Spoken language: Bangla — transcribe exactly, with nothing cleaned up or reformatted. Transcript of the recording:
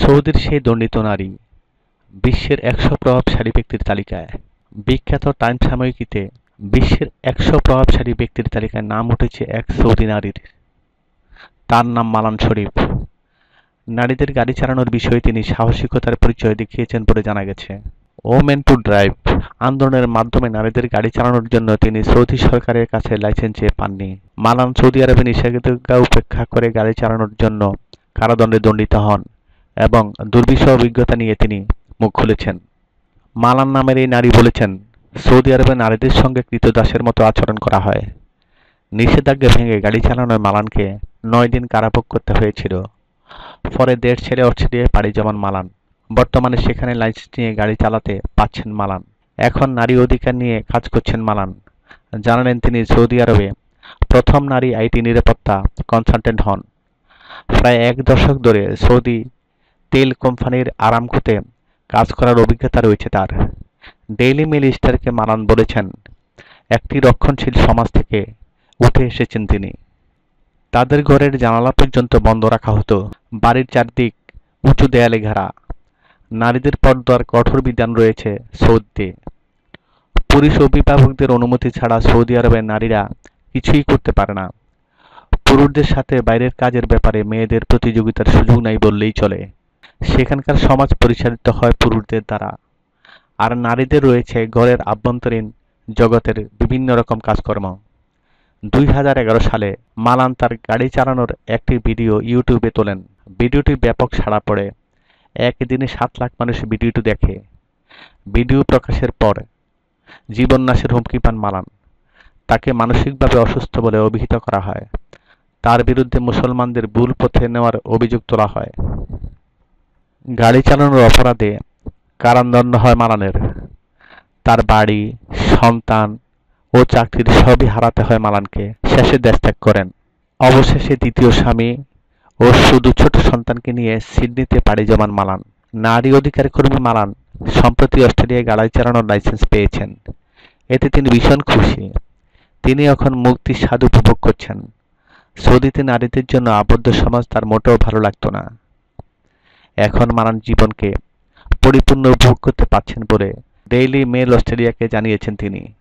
সৌদির সেই দণ্ডিত নারী বিশ্বের একশো প্রভাবশালী ব্যক্তির তালিকায়। বিখ্যাত টাইম সাময়িকীতে বিশ্বের একশো প্রভাবশালী ব্যক্তির তালিকায় নাম উঠেছে এক সৌদি নারীর। তার নাম মালান শরীফ। নারীদের গাড়ি চালানোর বিষয়ে তিনি সাহসিকতার পরিচয় দেখিয়েছেন বলে জানা গেছে। ওমেন টু ড্রাইভ আন্দোলনের মাধ্যমে নারীদের গাড়ি চালানোর জন্য তিনি সৌদি সরকারের কাছে লাইসেন্স চেয়ে পাননি। মালান সৌদি আরবে নিষেধাজ্ঞা উপেক্ষা করে গাড়ি চালানোর জন্য কারাদণ্ডে দণ্ডিত হন এবং দুর্বিষহ অভিজ্ঞতা নিয়ে তিনি মুখ খুলেছেন। মালান নামের এই নারী বলেছেন, সৌদি আরবে নারীদের সঙ্গে ক্রীতদাসের মতো আচরণ করা হয়। নিষেধাজ্ঞা ভেঙে গাড়ি চালানোয় মালানকে নয় দিন কারাভোগ করতে হয়েছিল। পরে দেশ ছেড়ে অস্ট্রেলিয়ায় পাড়ি জমান মালান। বর্তমানে সেখানে লাইসেন্স নিয়ে গাড়ি চালাতে পাচ্ছেন মালান। এখন নারী অধিকার নিয়ে কাজ করছেন মালান। জানালেন তিনি সৌদি আরবে প্রথম নারী আইটি নিরাপত্তা কনসালটেন্ট হন। প্রায় এক দশক ধরে সৌদি তেল কোম্পানির আরামকোতে কাজ করার অভিজ্ঞতা রয়েছে তার। ডেইলি মেল স্টারকে মালান বলেছেন, একটি রক্ষণশীল সমাজ থেকে উঠে এসেছেন তিনি। তাদের ঘরের জানালা পর্যন্ত বন্ধ রাখা হতো। বাড়ির চারদিক উঁচু দেয়ালে ঘেরা। নারীদের পর্দার কঠোর বিধান রয়েছে সৌদিতে। পুরুষ অভিভাবকদের অনুমতি ছাড়া সৌদি আরবের নারীরা কিছুই করতে পারে না। পুরুষদের সাথে বাইরের কাজের ব্যাপারে মেয়েদের প্রতিযোগিতার সুযোগ নাই বললেই চলে। সেখানকার সমাজ পরিচালিত হয় পুরুষদের দ্বারা, আর নারীদের রয়েছে ঘরের আভ্যন্তরীণ জগতের বিভিন্ন রকম কাজকর্ম। দুই হাজার এগারো সালে মালান তার গাড়ি চালানোর একটি ভিডিও ইউটিউবে তোলেন। ভিডিওটি ব্যাপক সাড়া পড়ে। একদিনে সাত লাখ মানুষ ভিডিওটি দেখে। ভিডিও প্রকাশের পর জীবননাশের হুমকি পান মালান। তাকে মানসিকভাবে অসুস্থ বলে অভিহিত করা হয়। তার বিরুদ্ধে মুসলমানদের ভুল পথে নেওয়ার অভিযোগ তোলা হয়। গাড়ি চালানোর অপরাধে কারাদণ্ড হয় মালানের। তার বাড়ি, সন্তান ও চাকরির সবই হারাতে হয় মালানকে। শেষে দেশ ত্যাগ করেন। অবশেষে দ্বিতীয় স্বামী ও শুধু ছোট সন্তানকে নিয়ে সিডনিতে পাড়ি জমান মালান। নারী অধিকার কর্মী মালান সম্প্রতি অস্ট্রেলিয়ায় গাড়ি চালানোর লাইসেন্স পেয়েছেন। এতে তিনি ভীষণ খুশি। তিনি এখন মুক্তির স্বাদ উপভোগ করছেন। সৌদিতে নারীদের জন্য আবদ্ধ সমাজ তার মোটেও ভালো লাগতো না। এখন মালান জীবনকে পরিপূর্ণ উপভোগ করতে পারছেন বলে ডেইলি মেল অস্ট্রেলিয়াকে জানিয়েছেন তিনি।